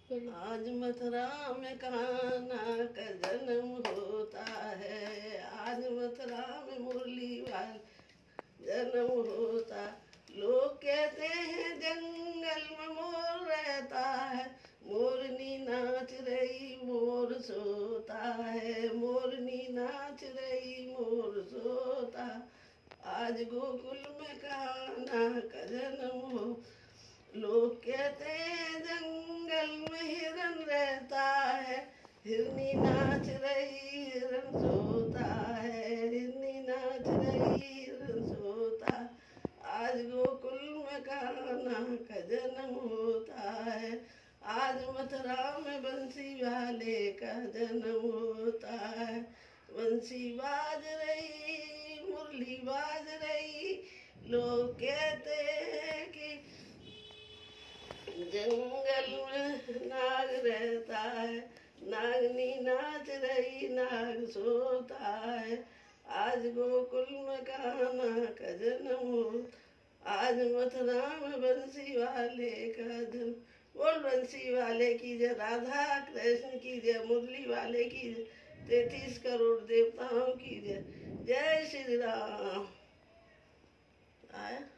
आज मथुरा में कान्हा का जन्म होता है, आज मथुरा में मुरली वाल जन्म होता। लोग कहते हैं जंगल में मोर रहता है, मोरनी नाच रही मोर सोता है, मोरनी नाच रही मोर सोता। आज गोकुल में कान्हा का जन्म हो। लोग कहते हैं जंगल में हिरन रहता है, हिरनी नाच रही हिरन सोता है, हिरनी नाच रही हिरन सोता। आज गोकुल में कान्हा का जन्म होता है, आज मथुरा में बंसी वाले का जन्म होता है। बंसी बाज रही मुरली बाज रही, लोग कहते हैं कि जंगल में नाग रहता है, नागनी नाच रही नाग सोता है। आज गोकुल में कान्हा का जन्म हो, आज मथुरा में बंसी वाले का जन्म। बोल बंसी वाले की जय, राधा कृष्ण की जय, मुरली वाले की जय, 33 करोड़ देवताओं की जय। जय श्री राम। आया।